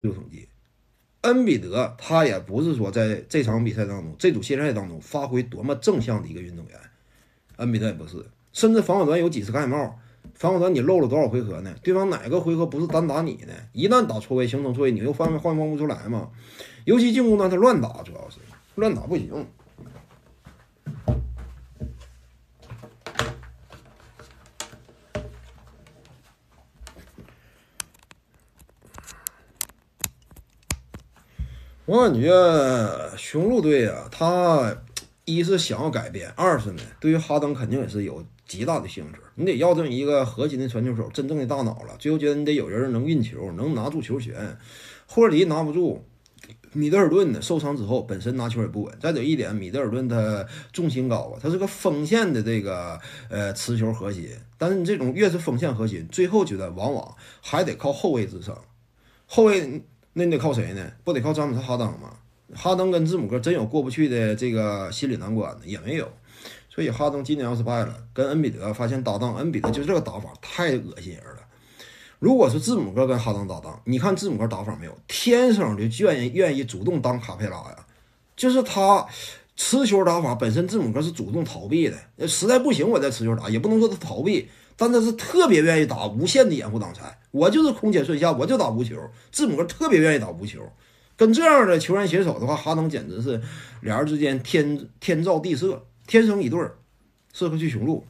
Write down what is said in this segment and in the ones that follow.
统计。恩比德他也不是说在这场比赛当中，这组系列赛当中发挥多么正向的一个运动员，恩比德也不是，甚至防守端有几十盖帽，防守端你漏了多少回合呢？对方哪个回合不是单打你呢？一旦打错位形成错位，你又换防不出来嘛。尤其进攻端他乱打，主要是乱打不行。我感觉雄鹿队啊，他一是想要改变，二是呢，对于哈登肯定也是有极大的兴致。你得要这么一个核心的传球手，真正的大脑了。最后觉得你得有人能运球，能拿住球权。霍尔迪拿不住，米德尔顿呢受伤之后，本身拿球也不稳。再者一点，米德尔顿他重心高啊，他是个锋线的这个持球核心。但是你这种越是锋线核心，最后觉得往往还得靠后卫支撑。后卫那你得靠谁呢？不得靠詹姆斯哈登吗？哈登跟字母哥真有过不去的这个心理难关呢，也没有。所以哈登今年要是败了，跟恩比德发现搭档，恩比德就这个打法太恶心人了。如果是字母哥跟哈登搭档，你看字母哥打法没有？天生就愿意主动当卡佩拉呀，就是他持球打法本身字母哥是主动逃避的，实在不行我再持球打，也不能说他逃避，但他是特别愿意打无限的掩护挡拆。我就是空切顺下，我就打无球。字母哥特别愿意打无球，跟这样的球员携手的话，哈登简直是俩人之间天造地设，天生一对儿，适合去雄鹿。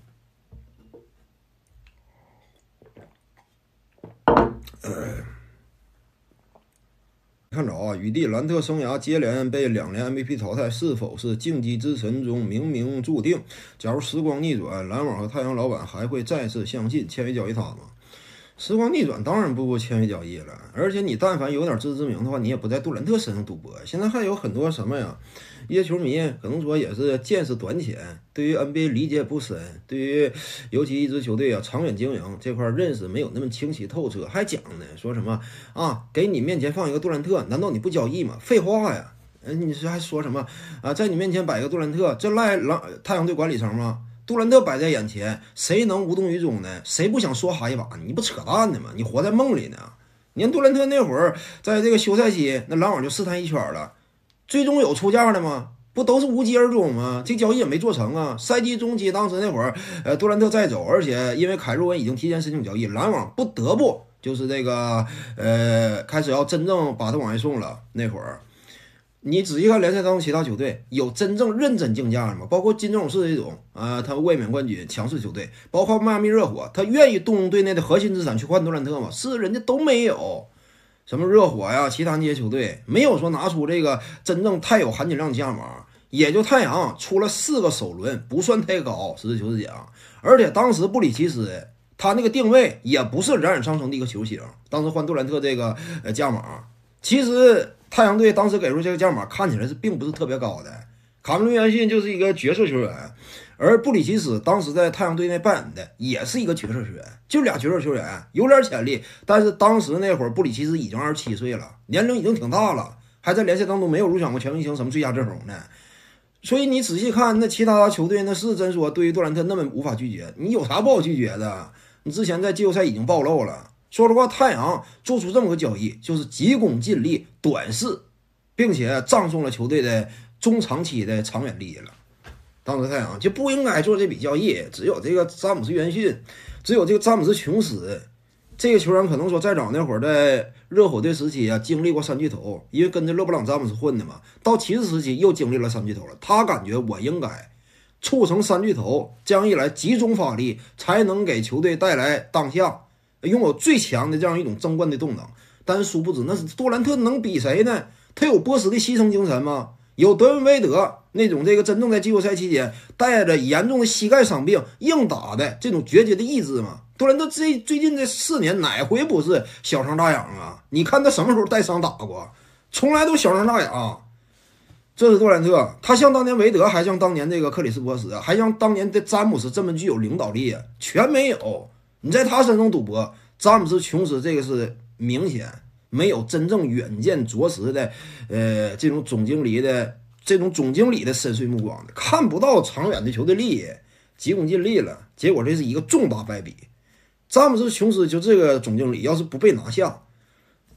看着啊，雨蒂兰特生涯接连被2连 MVP 淘汰，是否是竞技之神中冥冥注定？假如时光逆转，篮网和太阳老板还会再次相信签约交易他吗？时光逆转当然不签约交易了，而且你但凡有点自知之明的话，你也不在杜兰特身上赌博。现在还有很多什么呀？一些球迷可能说也是见识短浅，对于 NBA 理解不深，对于尤其一支球队啊长远经营这块认识没有那么清晰透彻，还讲呢说什么啊？给你面前放一个杜兰特，难道你不交易吗？废话呀！你是还说什么啊？在你面前摆一个杜兰特，这赖太阳队管理层吗？杜兰特摆在眼前，谁能无动于衷呢？谁不想说哈一把？你不扯淡呢吗？你活在梦里呢？你看杜兰特那会儿在这个休赛期，那篮网就试探一圈了，最终有出价的吗？不都是无疾而终吗？这交易也没做成啊。赛季中期当时那会儿，杜兰特再走，而且因为凯瑞文已经提前申请交易，篮网不得不就是这个开始要真正把他往外送了。那会儿你仔细看联赛当中其他球队有真正认真竞价的吗？包括金州勇士这种他卫冕冠军强势球队，包括迈阿密热火，他愿意动用队内的核心资产去换杜兰特吗？是人家都没有。什么热火呀，其他那些球队没有说拿出这个真正太有含金量的价码，也就太阳出了4个首轮，不算太高，实事求是讲。而且当时布里奇斯他那个定位也不是冉冉上升的一个球星，当时换杜兰特这个价码，其实太阳队当时给出这个价码看起来是并不是特别高的。卡梅伦·约翰逊就是一个角色球员，而布里奇斯当时在太阳队内扮演的也是一个角色球员，就俩角色球员，有点潜力。但是当时那会儿布里奇斯已经27岁了，年龄已经挺大了，还在联赛当中没有入选过全明星什么最佳阵容呢。所以你仔细看那其他球队，那是真说对于杜兰特那么无法拒绝，你有啥不好拒绝的？你之前在季后赛已经暴露了。说实话，太阳做出这么个交易，就是急功近利、短视，并且葬送了球队的中长期的长远利益了。当时太阳就不应该做这笔交易，只有这个詹姆斯·约翰逊，只有这个詹姆斯·琼斯这个球员，可能说再早那会儿在热火队时期啊，经历过3巨头，因为跟着勒布朗·詹姆斯混的嘛。到骑士时期又经历了3巨头了，他感觉我应该促成3巨头，这样一来集中发力，才能给球队带来当下拥有最强的这样一种争冠的动能。但是殊不知，那是杜兰特能比谁呢？他有波什的牺牲精神吗？有德文韦德那种这个真正在季后赛期间带着严重的膝盖伤病硬打的这种决绝的意志吗？杜兰特最近这4年哪回不是小伤大养啊？你看他什么时候带伤打过？从来都小伤大养。这是杜兰特，他像当年韦德，还像当年这个克里斯波什，还像当年的詹姆斯这么具有领导力，全没有。你在他身上赌博，詹姆斯、琼斯这个是明显没有真正远见卓识的，这种总经理的深邃目光的，看不到长远的球队利益，急功近利了，结果这是一个重大败笔。詹姆斯·琼斯就这个总经理，要是不被拿下，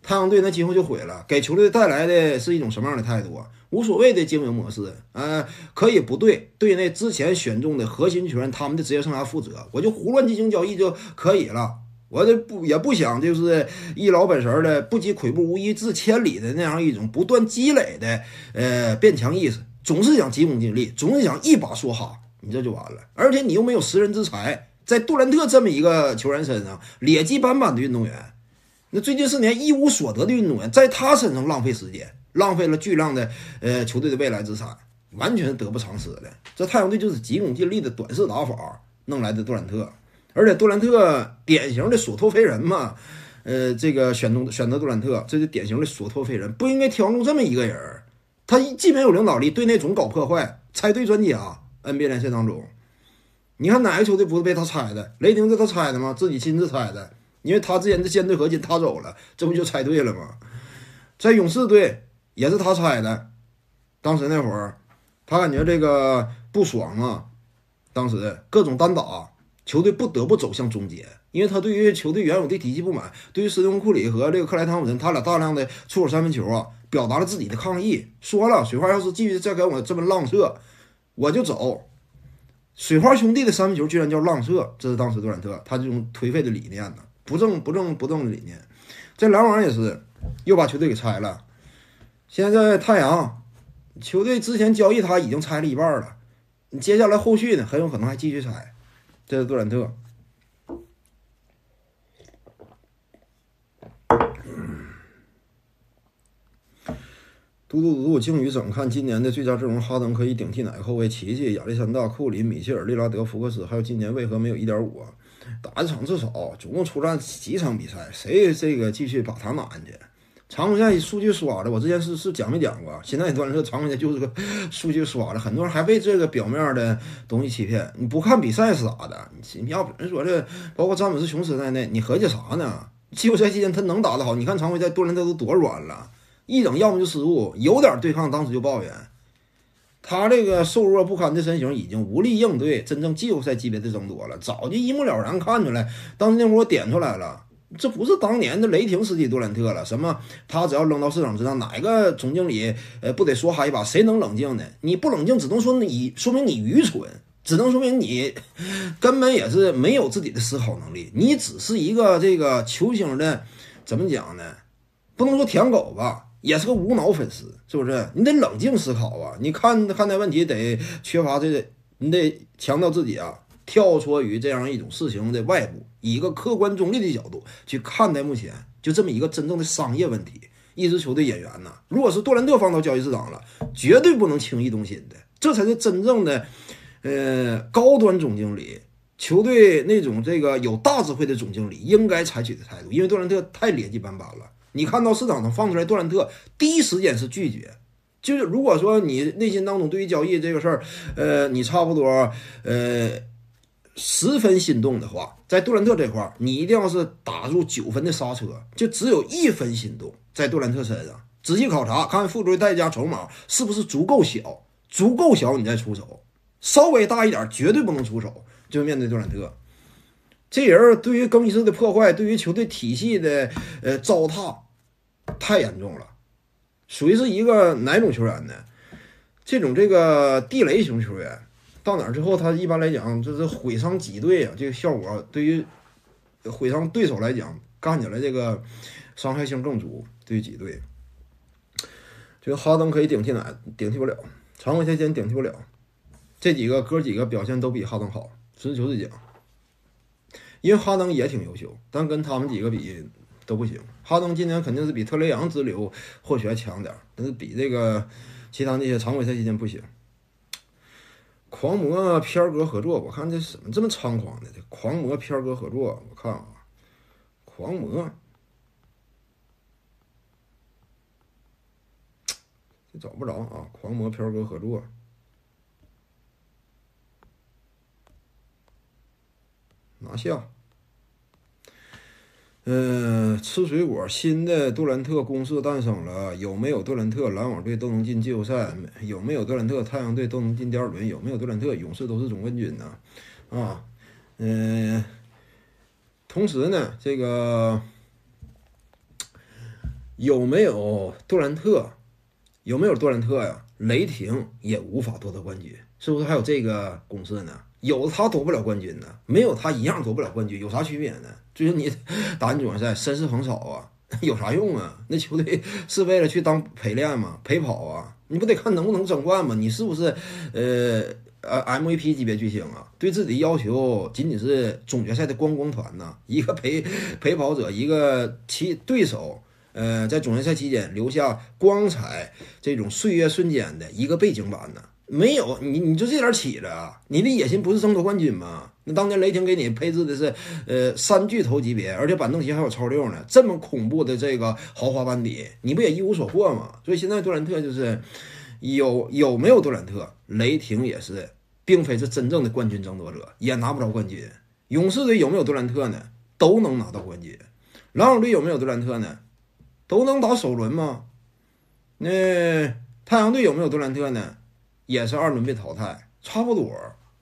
太阳队那今后就毁了，给球队带来的是一种什么样的态度啊？无所谓的经营模式，可以不对那之前选中的核心球员他们的职业生涯负责，我就胡乱进行交易就可以了。我这也不想就是一老本神的不积跬步无以至千里的那样一种不断积累的变强意识，总是想急功近利，总是想一把梭哈，你这就完了。而且你又没有识人之才，在杜兰特这么一个球员身上，劣迹斑斑的运动员，那最近4年一无所得的运动员，在他身上浪费时间，浪费了巨量的球队的未来资产，完全得不偿失的。这太阳队就是急功近利的短视打法弄来的杜兰特，而且杜兰特典型的所托非人嘛，这个选择杜兰特，这是典型的所托非人，不应该挑中这么一个人。他既没有领导力，对内总搞破坏，拆队专家。NBA 联赛当中，你看哪个球队不是被他拆的？雷霆是他拆的吗？自己亲自拆的。因为他之前的舰队核心他走了，这不就拆队了吗？在勇士队也是他拆的，当时那会儿他感觉这个不爽啊，当时各种单打，球队不得不走向终结，因为他对于球队原有的体系不满，对于斯蒂芬库里和这个克莱汤普森他俩大量的出手三分球啊，表达了自己的抗议，说了水花要是继续再给我这么浪射，我就走。水花兄弟的三分球居然叫浪射，这是当时杜兰特他这种颓废的理念呢。不正的理念，这篮网也是又把球队给拆了。现在太阳球队之前交易他已经拆了一半了，你接下来后续呢很有可能还继续拆。这是杜兰特。嘟，鲸鱼怎么看今年的最佳阵容？哈登可以顶替哪个后卫？奇迹、亚历山大、库里、米切尔、利拉德、福克斯，还有今年为何没有 1.5 啊？打一场至少，总共出战几场比赛？谁这个继续把他拿进去？常规赛数据刷的，我之前是讲没讲过？现在段这常规赛就是个数据刷的，很多人还被这个表面的东西欺骗。你不看比赛是咋的？你要人说这，包括詹姆斯、琼斯在内，你合计啥呢？季后赛期间他能打得好？你看常规赛杜兰特都多软了，一整要么就失误，有点对抗当时就抱怨。他这个瘦弱不堪的身形已经无力应对真正季后赛级别的争夺了，早就一目了然看出来。当时那会儿我点出来了，这不是当年的雷霆时期杜兰特了。什么他只要扔到市场之上，哪个总经理不得说哈一把？谁能冷静呢？你不冷静，只能说明你愚蠢，只能说明你根本也是没有自己的思考能力。你只是一个这个球星的怎么讲呢？不能说舔狗吧。也是个无脑粉丝，是不是？你得冷静思考啊！你看待问题得缺乏这个，你得强调自己啊，跳脱于这样一种事情的外部，以一个客观中立的角度去看待目前就这么一个真正的商业问题。一支球队演员呢，如果是杜兰特放到交易市场了，绝对不能轻易动心的，这才是真正的高端总经理，球队那种这个有大智慧的总经理应该采取的态度。因为杜兰特太劣迹斑斑了。你看到市场上放出来杜兰特，第一时间是拒绝。就是如果说你内心当中对于交易这个事儿，你差不多10分心动的话，在杜兰特这块儿，你一定要是打入9分的刹车，就只有1分心动在杜兰特身上。仔细考察，看看付出的代价筹码是不是足够小，足够小你再出手，稍微大一点绝对不能出手。就面对杜兰特。这人对于更衣室的破坏，对于球队体系的糟蹋太严重了，属于是一个哪种球员呢？这种这个地雷型球员到哪儿之后，他一般来讲就是毁伤几队啊，这个效果对于毁伤对手来讲，干起来这个伤害性更足。对于几队，这个哈登可以顶替不了，常规赛间顶替不了。这哥几个表现都比哈登好，实事求是讲。因为哈登也挺优秀，但跟他们几个比都不行。哈登今年肯定是比特雷杨之流或许还强点，但是比这个其他那些常规赛期间不行。狂魔片儿哥合作，我看这怎么这么猖狂的？这狂魔片儿哥合作，我看啊，狂魔这找不着啊，狂魔片儿哥合作。拿下。吃水果，新的杜兰特公式诞生了。有没有杜兰特，篮网队都能进季后赛；有没有杜兰特，太阳队都能进第2轮；有没有杜兰特，勇士都是总冠军呢？啊，同时呢，这个有没有杜兰特？有没有杜兰特呀？雷霆也无法夺得冠军，是不是还有这个公式呢？有他夺不了冠军呢，没有他一样夺不了冠军，有啥区别呢？就是你打进总决赛，绅士横扫啊，有啥用啊？那球队是为了去当陪练吗？陪跑啊？你不得看能不能争冠吗？你是不是MVP 级别巨星啊？对自己要求仅仅是总决赛的观光团呢？一个陪跑者，一个其对手。在总决赛期间留下光彩这种岁月瞬间的一个背景板呢？没有，你就这点起子啊？你的野心不是争夺冠军吗？那当年雷霆给你配置的是三巨头级别，而且板凳席还有超六呢，这么恐怖的这个豪华班底，你不也一无所获吗？所以现在杜兰特就是有没有杜兰特，雷霆也是并非是真正的冠军争夺者，也拿不着冠军。勇士队有没有杜兰特呢？都能拿到冠军。篮网队有没有杜兰特呢？都能打首轮吗？那太阳队有没有杜兰特呢？也是2轮被淘汰，差不多。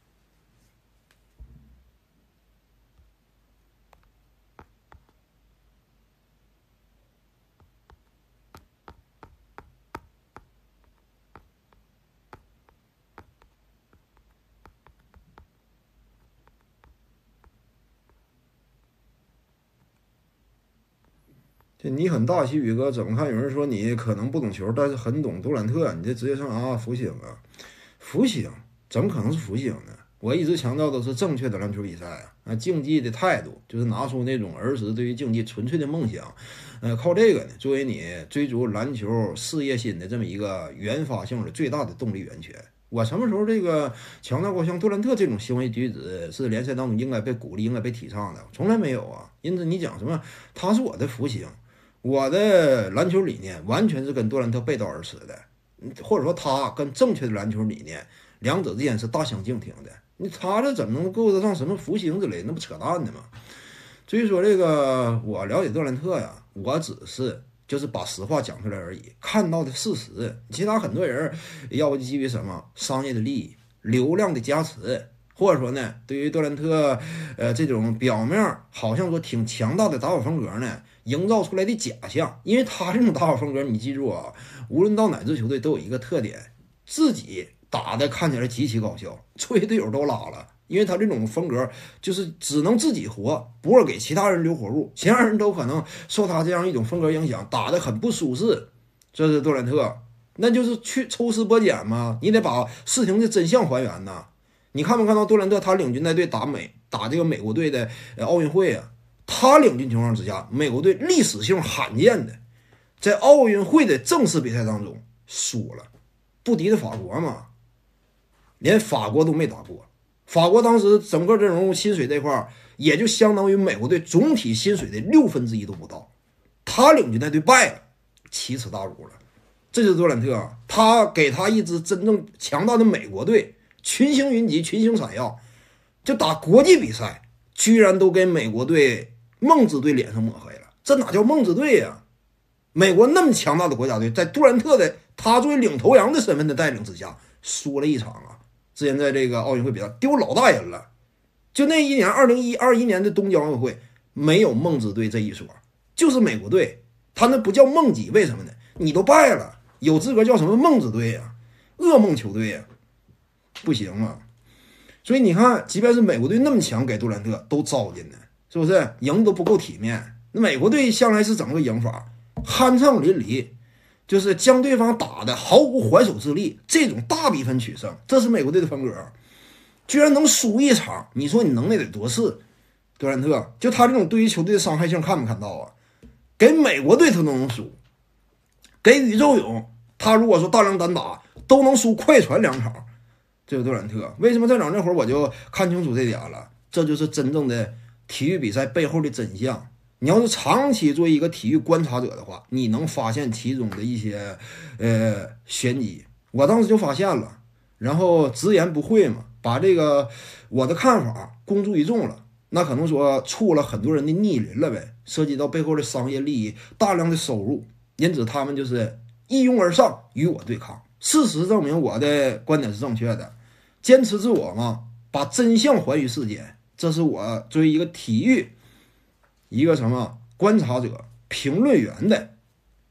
这你很大气，宇哥怎么看？有人说你可能不懂球，但是很懂杜兰特，你这职业生涯福星啊！福星怎么可能是福星呢？我一直强调的是正确的篮球比赛啊，竞技的态度就是拿出那种儿时对于竞技纯粹的梦想，靠这个呢作为你追逐篮球事业心的这么一个原发性的最大的动力源泉。我什么时候这个强调过像杜兰特这种行为举止是联赛当中应该被鼓励、应该被提倡的？从来没有啊！因此你讲什么他是我的福星，我的篮球理念完全是跟杜兰特背道而驰的，或者说他跟正确的篮球理念两者之间是大相径庭的。你他这怎么能够得上什么福星之类的？那不扯淡的吗？所以说这个我了解杜兰特呀，我只是就是把实话讲出来而已，看到的事实。其他很多人要不就基于什么商业的利益、流量的加持，或者说呢，对于杜兰特这种表面好像说挺强大的打法风格呢，营造出来的假象。因为他这种打法风格，你记住啊，无论到哪支球队都有一个特点，自己打的看起来极其高效，作为队友都拉了。因为他这种风格就是只能自己活，不会给其他人留活路，其他人都可能受他这样一种风格影响，打得很不舒适。这是杜兰特，那就是去抽丝剥茧嘛，你得把事情的真相还原呐。你看没看到杜兰特他领军带队打这个美国队的奥运会啊？他领军情况之下，美国队历史性罕见的在奥运会的正式比赛当中输了，不敌的法国嘛，连法国都没打过。法国当时整个阵容薪水这块也就相当于美国队总体薪水的1/6都不到，他领军带队败了，奇耻大辱了。这就是杜兰特，他给他一支真正强大的美国队，群星云集，群星闪耀，就打国际比赛，居然都给美国队梦之队脸上抹黑了。这哪叫梦之队呀？美国那么强大的国家队，在杜兰特的他作为领头羊的身份的带领之下，输了一场啊！之前在这个奥运会比赛丢老大人了，就那一年2021年的东京奥运会没有梦之队这一说，就是美国队，他那不叫梦级，为什么呢？你都败了，有资格叫什么梦之队呀？噩梦球队呀，不行啊！所以你看，即便是美国队那么强，给杜兰特都糟践呢，是不是？赢都不够体面。那美国队向来是怎么个赢法？酣畅淋漓，就是将对方打得毫无还手之力，这种大比分取胜，这是美国队的风格。居然能输一场，你说你能耐得多次？杜兰特就他这种对于球队的伤害性看没看到啊？给美国队他都能输，给宇宙勇他如果说大量单打都能输快船2场。这个杜兰特为什么在场这会儿我就看清楚这点了？这就是真正的体育比赛背后的真相。你要是长期作为一个体育观察者的话，你能发现其中的一些玄机。我当时就发现了，然后直言不讳嘛，把这个我的看法公诸于众了。那可能说触了很多人的逆鳞了呗，涉及到背后的商业利益，大量的收入，因此他们就是一拥而上与我对抗。事实证明我的观点是正确的，坚持自我嘛，把真相还于世间，这是我作为一个体育一个什么观察者、评论员的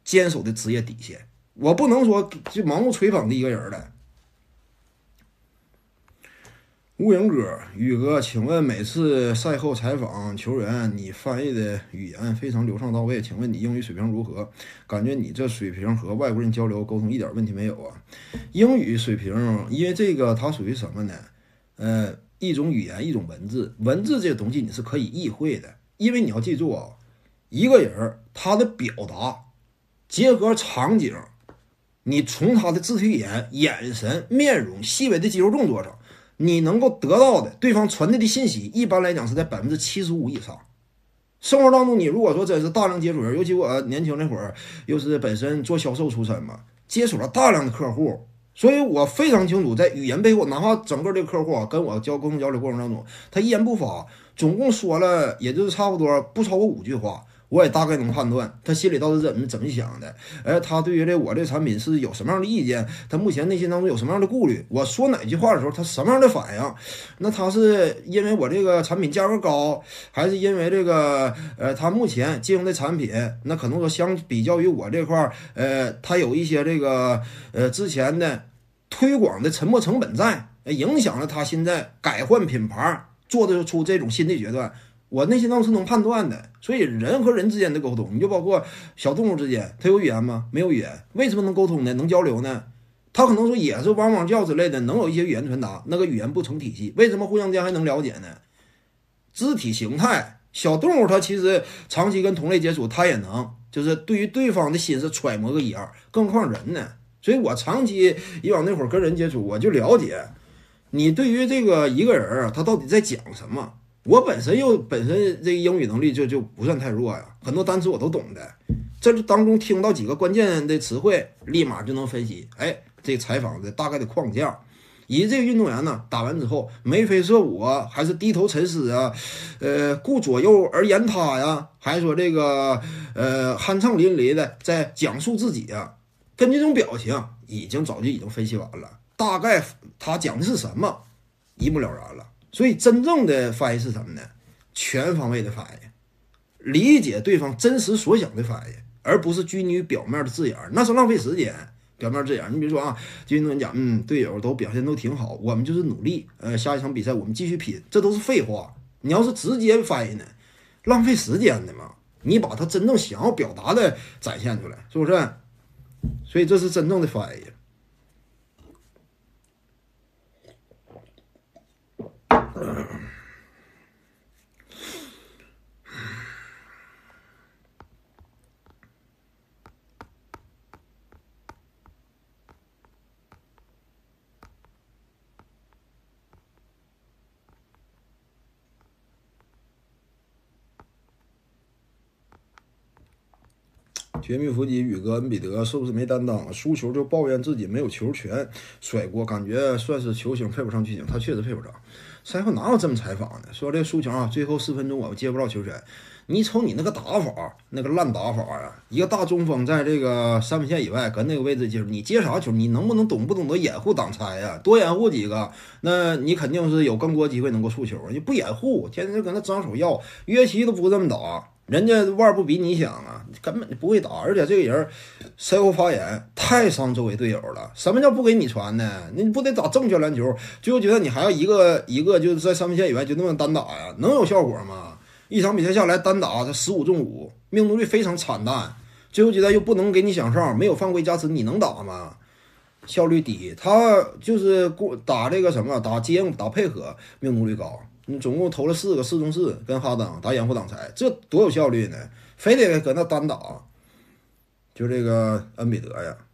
坚守的职业底线。我不能说就盲目吹捧的一个人了。吴影哥，宇哥，请问每次赛后采访球员，你翻译的语言非常流畅到位，请问你英语水平如何？感觉你这水平和外国人交流沟通一点问题没有啊？英语水平，因为这个它属于什么呢？一种语言，一种文字，文字这个东西你是可以意会的，因为你要记住啊，一个人他的表达结合场景，你从他的肢体语言、眼神、面容、细微的肌肉动作上。你能够得到的对方传递的信息，一般来讲是在75%以上。生活当中，你如果说真是大量接触人，尤其我年轻那会儿，又是本身做销售出身嘛，接触了大量的客户，所以我非常清楚，在语言背后，哪怕整个这个客户啊跟我沟通交流过程当中，他一言不发，总共说了也就是差不多不超过5句话。我也大概能判断他心里到底怎么想的，他对于我这产品是有什么样的意见，他目前内心当中有什么样的顾虑，我说哪句话的时候他什么样的反应，那他是因为我这个产品价格高，还是因为这个他目前经营的产品那可能说相比较于我这块他有一些这个之前的推广的沉没成本在，影响了他现在改换品牌做得出这种新的决断。我内心当中是能判断的，所以人和人之间的沟通，你就包括小动物之间，它有语言吗？没有语言，为什么能沟通呢？能交流呢？它可能说也是汪汪叫之类的，能有一些语言传达，那个语言不成体系，为什么互相间还能了解呢？肢体形态，小动物它其实长期跟同类接触，它也能就是对于对方的心思揣摩个一二，更何况人呢？所以我长期以往那会儿跟人接触，我就了解你对于这个一个人他到底在讲什么。我本身这个英语能力就不算太弱呀，很多单词我都懂的，这当中听到几个关键的词汇，立马就能分析，这采访的大概的框架，以及这个运动员呢打完之后眉飞色舞啊，还是低头沉思啊，顾左右而言他呀，还说这个酣畅淋漓的在讲述自己啊，根据这种表情早就已经分析完了，大概他讲的是什么，一目了然了。所以真正的翻译是什么呢？全方位的翻译，理解对方真实所想的翻译，而不是拘泥于表面的字眼，那是浪费时间。表面字眼，你比如说啊，这运动员讲，队友都表现都挺好，我们就是努力，下一场比赛我们继续拼，这都是废话。你要是直接翻译呢，浪费时间的嘛。你把他真正想要表达的展现出来，是不是？所以这是真正的翻译。绝密伏击，宇哥，恩比德是不是没担当？输球就抱怨自己没有球权，甩锅，感觉算是球星配不上剧情，他确实配不上。赛后哪有这么采访的？说这输球啊，最后4分钟我接不到球权。你瞅你那个打法，那个烂打法啊！一个大中锋在这个3分线以外，搁那个位置接球，你接啥球？你能不能懂得掩护挡拆呀？多掩护几个，那你肯定是有更多机会能够触球。你不掩护，天天就搁那张手要，约棋都不这么打。人家腕不比你响啊，根本就不会打，而且这个人赛后发言太伤周围队友了。什么叫不给你传呢？你不得打正确篮球？最后觉得你还要一个就是在3分线以外就那么单打呀，能有效果吗？一场比赛下来单打他15中5，命中率非常惨淡。最后阶段又不能给你响哨，没有犯规加持，你能打吗？效率低，他就是打这个什么打接应打配合，命中率高。你总共投了4个4中4，跟哈登打掩护挡拆，这多有效率呢？非得搁那单打，就这个恩比德呀。